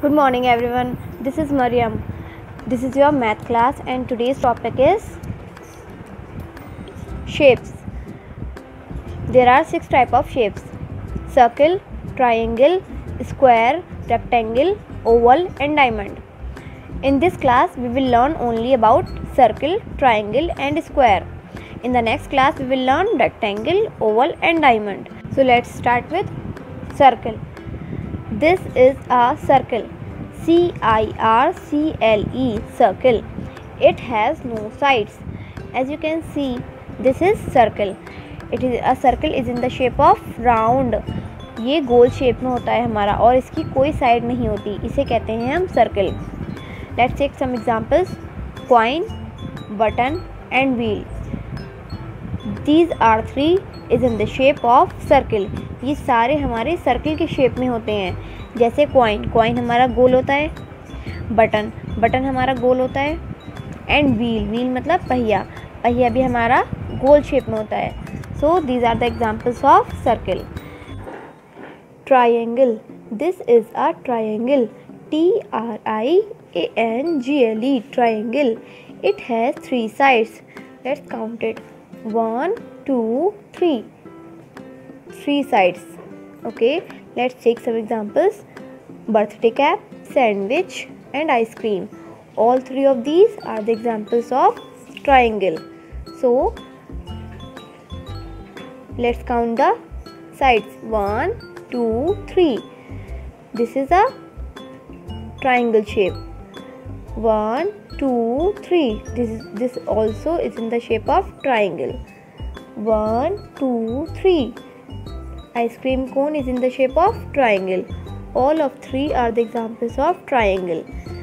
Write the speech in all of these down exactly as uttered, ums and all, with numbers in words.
Good morning everyone. This is Mariam. This is your math class and today's topic is shapes. There are six types of shapes: circle, triangle, square, rectangle, oval and diamond. In this class we will learn only about circle, triangle and square. In the next class we will learn rectangle, oval and diamond. So let's start with circle. This is a circle. C I R C L E, circle. It has no sides. As you can see, this is circle. It is a circle is in the shape of round. ये गोल shape में होता है हमारा और इसकी कोई side नहीं होती, इसे कहते हैं हम circle. Let's take some examples. Coin, button and wheel. These are three is in the shape of circle. ये सारे हमारे सर्कल के शेप में होते हैं. जैसे कॉइन, कॉइन हमारा गोल होता है. बटन, बटन हमारा गोल होता है. एंड व्हील, व्हील मतलब पहिया, पहिया भी हमारा गोल शेप में होता है. So these are the examples of circle. Triangle. This is a triangle. T R I A N G L E, triangle. It has three sides. Let's count it. One, two, three. Three sides. Okay, let's take some examples. Birthday cap, sandwich and ice cream. All three of these are the examples of triangle. So let's count the sides. One, two, three. This is a triangle shape. One, two, three. This is this also is in the shape of triangle. One, two, three. Ice cream cone is in the shape of triangle. All of three are the examples of triangle.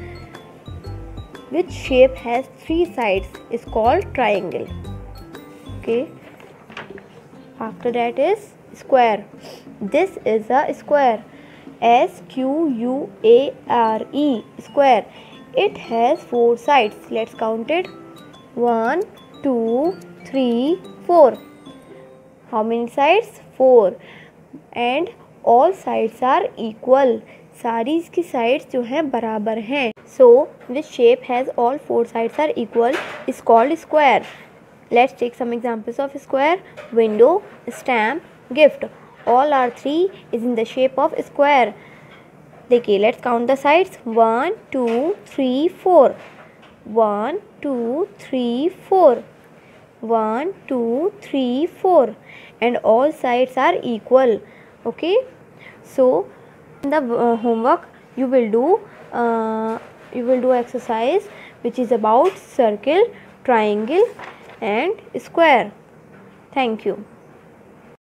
Which shape has three sides is called triangle. Okay. After that is square. This is a square. S Q U A R E, square. It has four sides. Let's count it. One, two, three, four. How many sides? Four. And all sides are equal. सारी इसकी sides जो हैं बराबर हैं. So which shape has all four sides are equal is called square. Let's take some examples of square. Window, stamp, gift. All are three is in the shape of square. देखिए, let's count the sides. One, two, three, four. One, two, three, four. One, two, three, four, and all sides are equal. Okay, so in the uh, homework you will do uh, you will do exercise which is about circle, triangle and square. Thank you.